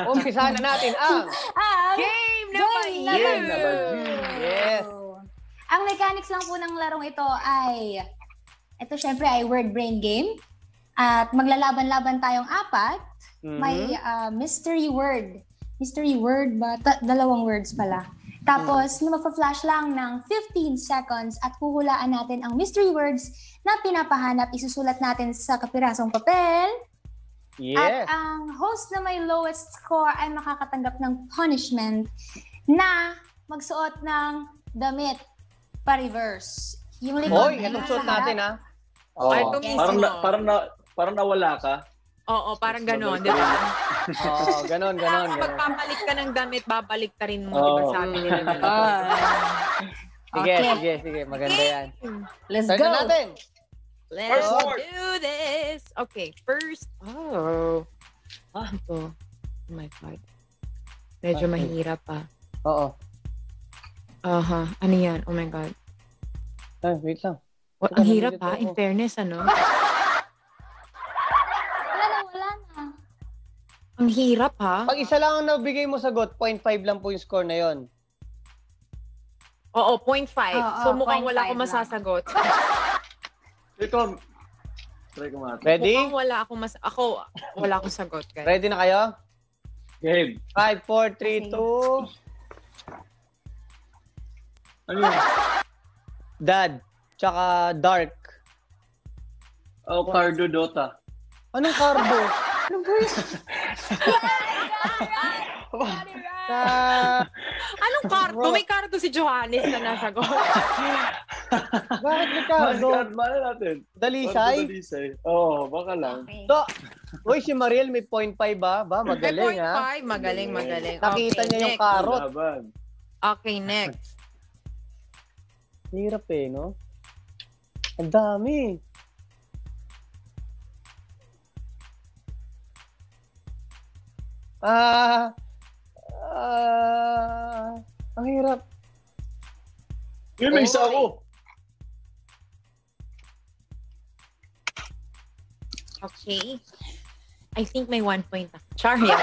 Umpisahan na natin ang Game Number You! Yes. Ang mechanics lang po ng larong ito ay, ito syempre ay word brain game. At maglalaban-laban tayong apat. May mystery word. Mystery word ba? Dalawang words pala. Tapos, magpa-flash lang ng 15 seconds at huhulaan natin ang mystery words na pinapahanap. Isusulat natin sa kapirasong papel. Yes. At ang host na may lowest score ay makakatanggap ng punishment na magsuot ng damit pa-reverse. Yung Hoy, itong suot natin ha. Oh, parang nawala ka. Oo, parang gano'n, di ba? Oo, gano'n. Pagpapalik ka ng damit, babalik ta rin mo, di ba sabi nila? Sige. Maganda yan. Let's Start go! na natin. Let's do this! Okay, first. Ito. Oh my God. Medyo mahirap pa. Oo. Ano yan? Oh my God. Ay, wait lang. Ang hirap ha, in fairness, ano? Wala na. Ang hirap ha. Pag isa lang ang nabigay mo sagot, 0.5 lang po yung score na yon. Oo, 0.5. So mukhang 0.5 wala akong lang. masasagot. Ito, try ko mati. Ready? Mukhang wala akong sagot. Guys. Ready na kayo? Game. 5, 4, 3, 2. Ano yun? Dad. Tsaka dark. Cardo Dota. Anong carbo? Anong ba yun? Anong kardo? May kardo si Johannes na nasagot. Bakit may carbo? Bakit natin? Dalisay? Oo, baka lang. Okay. So, uy, si Mariel may 0.5 ba? Magaling ha? Magaling. Nakita Okay, niya yung next. karot. Laban. Okay, next. Hirap eh, no? Ang dami. Ang hirap. Yun, may isa ako. Okay. I think may 1 point ako. Char, yeah.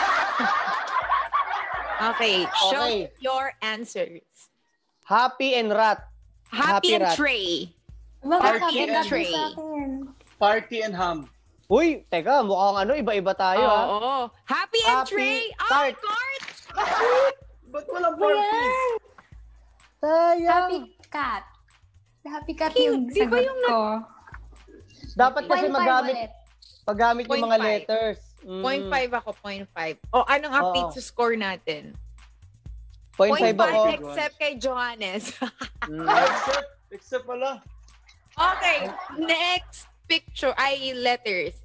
Okay, show Okay. your answers. Happy and rat. Happy and rat. Trey. Magkakaganda and po Trey. sa akin. Party and ham. Uy, teka, mukhang iba-iba tayo ha. Oo. Happy and Happy Trey. Tart. Cart. Ba't walang party? Sayang. Happy cat. Happy cat yung Di ba sagot yung ko. Dapat kasi 0.5 paggamit yung mga 0.5. letters. 0.5 ako, 0.5. O, anong update sa score natin? 0.5 ako. except kay Johannes. Except pala. Okay, next picture ay letters.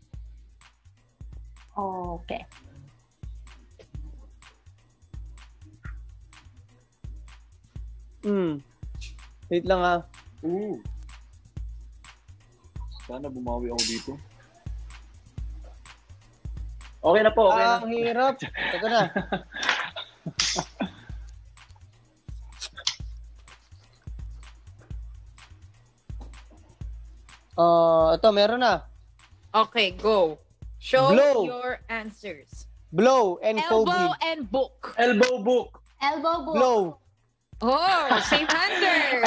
Okay. Wait lang ha. Sana bumawi ako dito. Okay na po, okay na. Ang hirap. Teka na. Ito, meron na. Okay, go. Show Blow. your answers. Blow and Kobe. Elbow and book. Elbow book. Elbow book. Blow. Oh, safe-hander.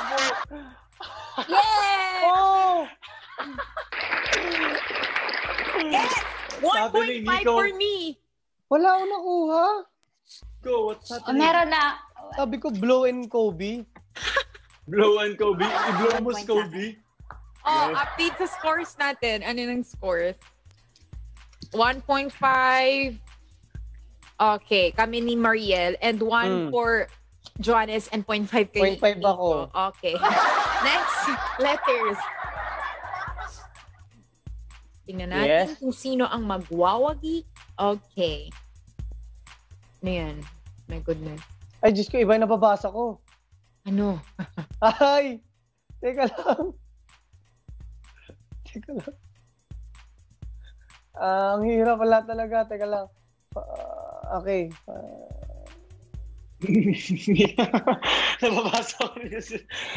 Yay! Oh! Yes! Sabi ni 1.5 Nico. for me. Wala akong nakuha. Go, what's happening? Meron na. Sabi ko, blow and Kobe. Blow and Kobe. I-blow mo si Kobe. Oh, update sa scores natin. Ano yung scores? 1.5. Okay, kami ni Mariel. And 1 for Johannes and 0.5 kay 0.5 ako. Nico. Okay. Next, letters. Tingnan natin kung sino ang magwawagi. Okay. Ano yan? My goodness. Ay, Diyos ko, iba yung nababasa ko. Ano? Ay! Teka lang. Ang hirap pala talaga. Teka lang. Okay. Nababasa ko rin kasi.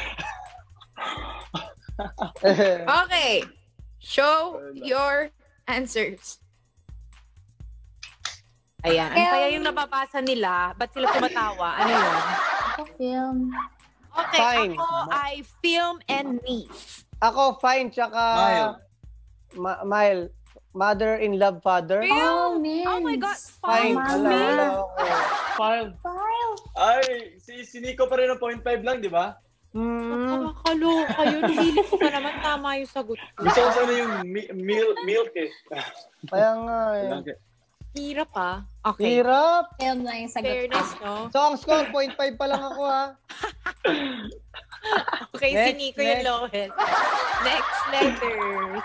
Okay. Show your answers. Ayan. Ano kaya yung nababasa nila? Ba't sila tumatawa? Ano yun? Ako film. Okay, Fine. ako ay film and niece. Ako, fine, tsaka... Mile. Mother in love, father. Oh, man. Oh my God. Fine. Mama. Wala ako. File. File. Ay, si Nico pa rin ng 0.5 lang, di ba? Nakakaloka yun. Hindi ko pa naman tama yung sagot ko. Gusto ko sana yung milk eh. Kaya nga eh. Hirap ah. Okay. Hirap. Film lang yung sagot. Fairness, no? So, ang score, 0.5 pa lang ako ha. Okay, si Next, Nico yung next. lowest. Next letter.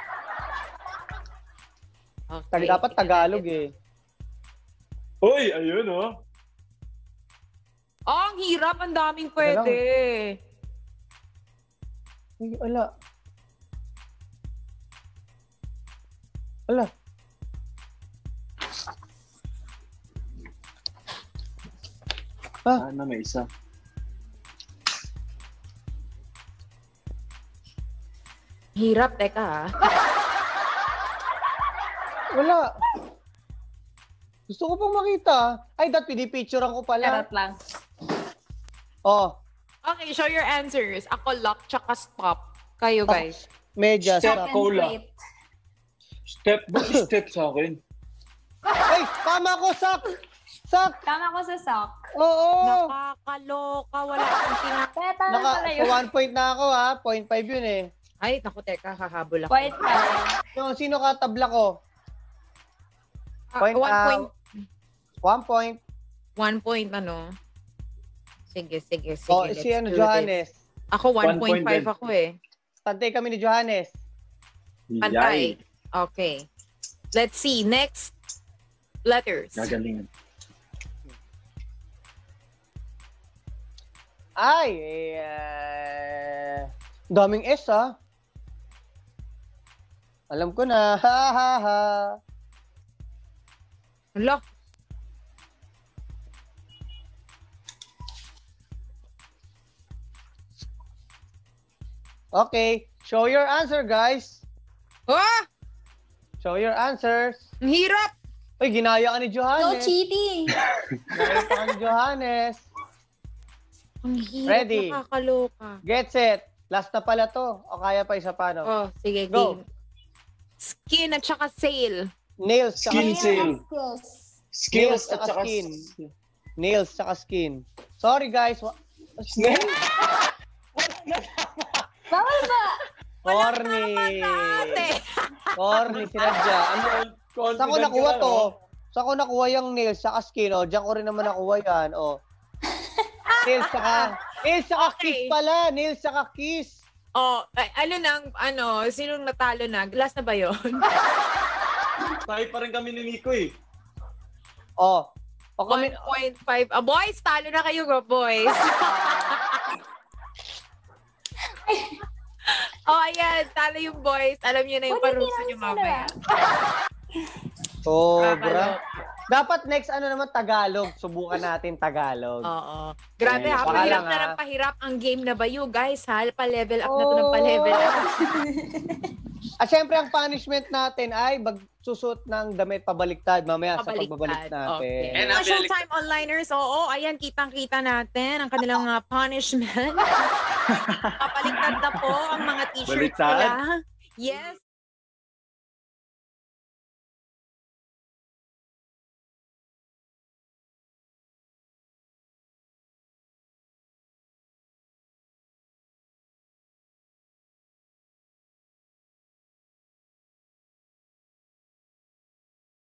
Okay. Dapat Tagalog eh. Uy, ayun oh. Oh, ang hirap. Ang daming pwede. Ay, wala. Wala. Sana may isa. Hirap, teka ha. Wala. Gusto ko pang makita. Ay, pinipicturean ko pala. Charot lang. Oh, Okay, show your answers. Ako, lock, tsaka stop. Kayo, guys. medyas. Step Second cola. plate. Step sa akin. Ay, tama ko, sak! Sak! Tama ko sa sock. Oo! Nakakaloka. Wala akong tinapos. Kaya tama pala yun. 1 point na ako ha. 0.5 yun eh. Ay, naku, teka. Hahabol ako. Point pa. So, sino ka tabla ko? Point, 1 point. 1 point, ano? Sige. Oh, Let's si do Johannes. this. Ako, 1 point 1.5 din. ako eh. Pantay kami ni Johannes. Pantay. Okay. Let's see. Next letters. Gagalingan. Ay, daming S ha. Alam ko na. Ha ha ha. Hala. Okay, show your answer guys. Ah! Show your answers. Ang hirap! Uy, ginaya ka ni No Johannes. cheating. Ginaya ka ni Johannes. Ang hirap. Ready. Nakakaloka. Get set. Last na pala to. O kaya pa isa pa, no? Oh, sige, Go. game. Skin at saka sail. Nails tsaka Skin sale. Skills. Skills Nails at saka skin. Nails tsaka skin. Sorry guys. Bawal ba? Corny. Ate! Corny sinadya. Ano? Saan ko nakuha to? Saan ko nakuha yung nails tsaka skin? O, diyan ko rin naman nakuha yan. O. Nails tsaka Okay. kiss pala. Nails tsaka kiss. Oh, sinong natalo na? Last na ba yun? Tayo pa rin kami ni Nico eh. O. O kami, 1.5. Boys, talo na kayo, boys. Oh, ayan. Talo yung boys. Alam niyo na yung parusa niyo mamaya. sobra. Dapat next naman Tagalog. Subukan natin Tagalog. Oo. Grabe ha. Baka Pahirap lang, na ha? ng pahirap ang game na bayo, guys. Ha? Pa-level up na to ng pa-level up. At syempre, ang punishment natin ay magsusot ng damit pabaliktad mamaya sa pagbabalik natin. Okay. Mga Showtime onliners, oo. Ayan, kitang-kita natin ang kanilang punishment. Papaliktad na po ang mga t-shirts Baliktad? nila. Yes.